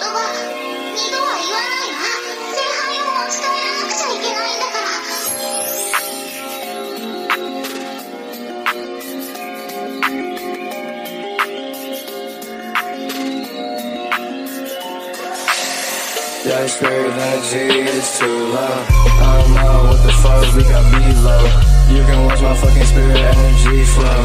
Your spirit energy is too low. I don't know what the fuck, we got below. You can watch my fucking spirit energy flow.